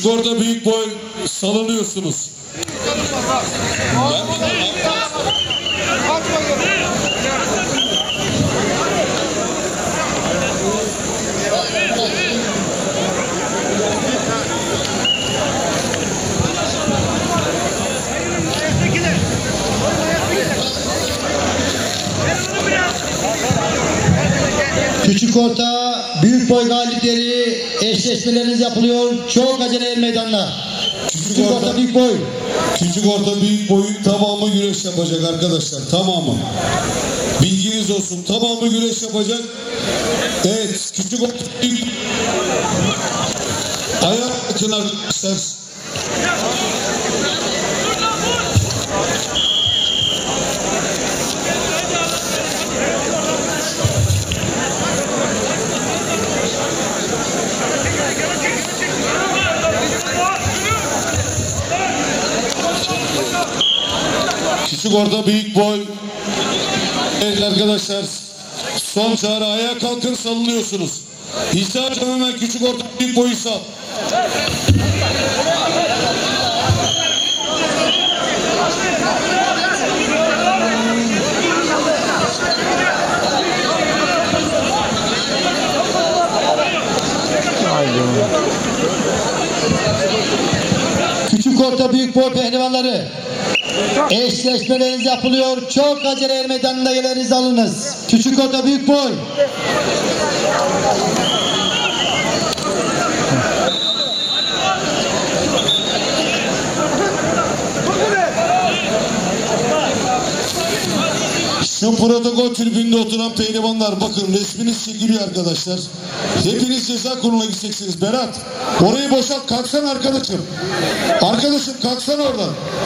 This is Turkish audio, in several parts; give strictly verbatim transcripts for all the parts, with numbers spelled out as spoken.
Küçük orta büyük boy salınıyorsunuz. Küçük orta büyük boy galipleri eşleşmeleriniz yapılıyor. Çok acele el meydanına. Küçük, Küçük orta, orta büyük boy. Küçük orta büyük boyun tamamı güreş yapacak arkadaşlar. Tamamı. Bilginiz olsun. Tamamı güreş yapacak. Evet. Küçük orta büyük. Ayak bakın arkadaşlar. Küçük orta büyük boy. Evet arkadaşlar, son çağrı, ayağa kalkın, salınıyorsunuz. İsa'cığım hemen küçük orta büyük boyu sal. Küçük orta büyük boy pehlivanları eşleşmeleriniz yapılıyor. Çok acele el meydanında yerlerinizi alınız. Küçük orta büyük boy. Şu protokol tribünde oturan pehlivanlar, bakın resminiz çekiliyor arkadaşlar. Hepiniz ceza kuruluna gideceksiniz. Berat, orayı boşalt, kalksana arkadaşım. Arkadaşım kalksana oradan.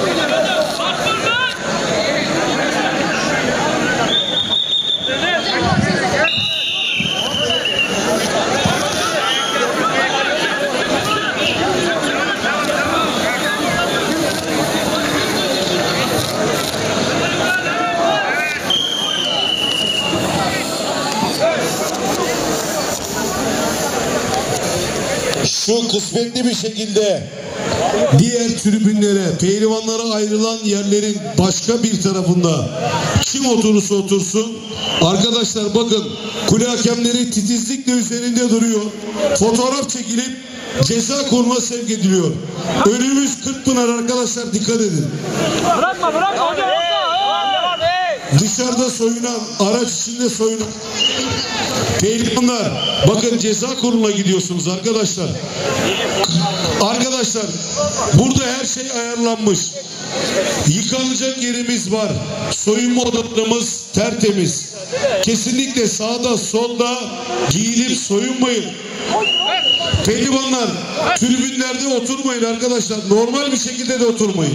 Şu kısmetli bir şekilde diğer tribünlere, pehlivanlara ayrılan yerlerin başka bir tarafında kim oturursa otursun. Arkadaşlar bakın, kule hakemleri titizlikle üzerinde duruyor. Fotoğraf çekilip ceza kuruluna sevk ediliyor. Önümüz Kırkpınar arkadaşlar, dikkat edin. Bırakma bırakma hocam. Dışarıda soyunan, araç içinde soyunan pehlivanlar, bakın ceza kuruluna gidiyorsunuz arkadaşlar. Arkadaşlar, burada her şey ayarlanmış. Yıkanacak yerimiz var. Soyunma odalarımız tertemiz. Kesinlikle sağda solda giyinip soyunmayın. Pehlivanlar, tribünlerde oturmayın arkadaşlar. Normal bir şekilde de oturmayın.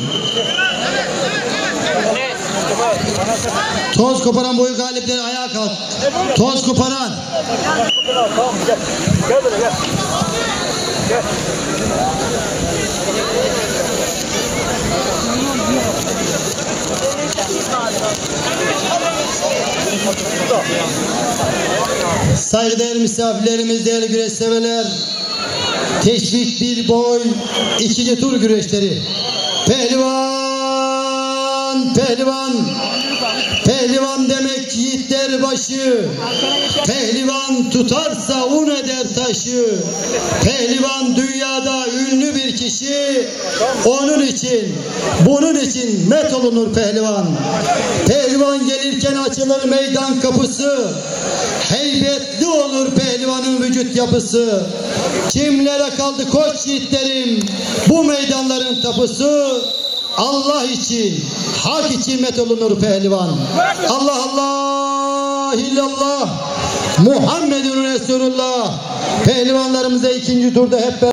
Toz koparan boyu galipleri ayağa kalk. Toz koparan. Tamam gel. Gel böyle gel. Gel. Saygıdeğer misafirlerimiz, değerli güreş severler. Teşvik bir boy ikinci tur güreşleri. Pehlivan, pehlivan. Pehlivan demek yiğitler başı. Pehlivan tutarsa un eder taşı. Pehlivan dünyada ünlü bir kişi. Onun için, bunun için met olunur pehlivan. Pehlivan gelirken açılır meydan kapısı. Heybetli olur pehlivanın vücut yapısı. Kimlere kaldı koç yiğitlerim, bu meydanların tapusu. Allah için, hak için met olunur pehlivan. Allah Allah, illallah, Muhammedun Resulullah. Pehlivanlarımıza ikinci turda hep beraber